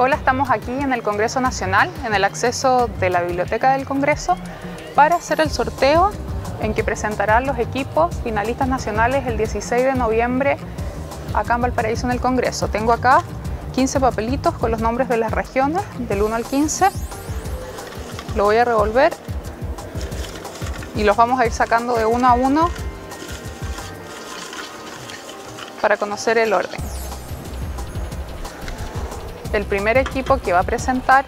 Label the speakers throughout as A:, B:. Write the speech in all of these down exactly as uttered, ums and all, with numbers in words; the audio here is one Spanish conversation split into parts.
A: Hola, estamos aquí en el Congreso Nacional, en el acceso de la Biblioteca del Congreso, para hacer el sorteo en que presentarán los equipos finalistas nacionales el dieciséis de noviembre acá en Valparaíso en el Congreso. Tengo acá quince papelitos con los nombres de las regiones, del uno al quince. Lo voy a revolver y los vamos a ir sacando de uno a uno para conocer el orden. El primer equipo que va a presentar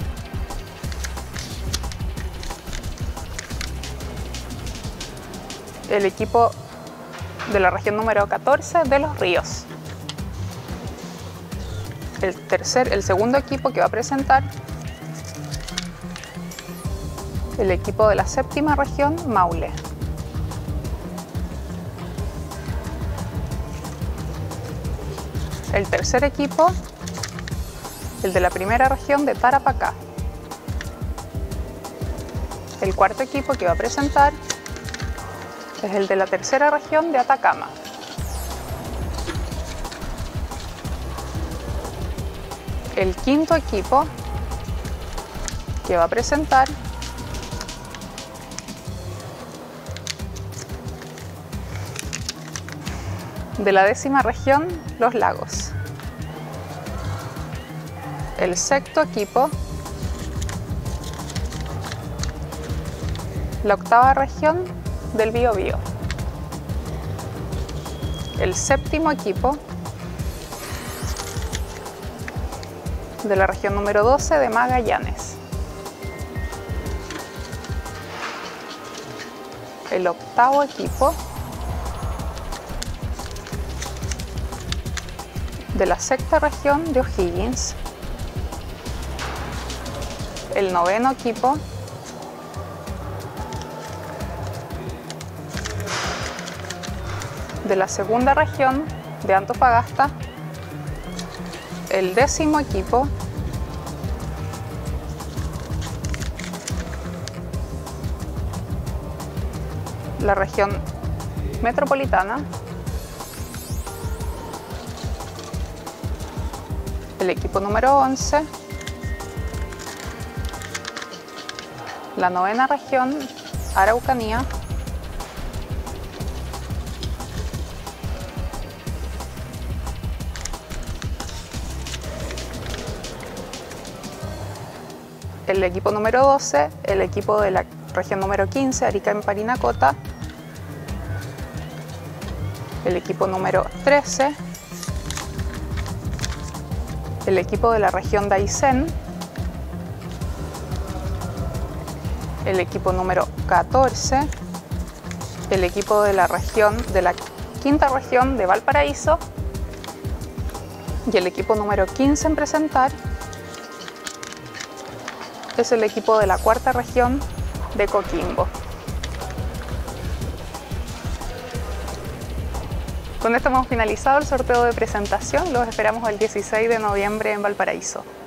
A: el equipo de la región número catorce de Los Ríos. El, tercer, el segundo equipo que va a presentar el equipo de la séptima región, Maule. El tercer equipo, el de la primera región de Tarapacá. El cuarto equipo que va a presentar es el de la tercera región de Atacama. El quinto equipo que va a presentar de la décima región, Los Lagos. El sexto equipo, la octava región del Biobío. El séptimo equipo, de la región número doce de Magallanes. El octavo equipo, de la sexta región de O'Higgins. El noveno equipo, de la segunda región de Antofagasta. El décimo equipo, la región metropolitana. El equipo número once, la novena región, Araucanía. El equipo número doce, el equipo de la región número quince, Arica en Parinacota. El equipo número trece, el equipo de la región de Aysén. El equipo número catorce, el equipo de la región de la quinta región de Valparaíso. Y el equipo número quince en presentar es el equipo de la cuarta región de Coquimbo. Con esto hemos finalizado el sorteo de presentación. Los esperamos el dieciséis de noviembre en Valparaíso.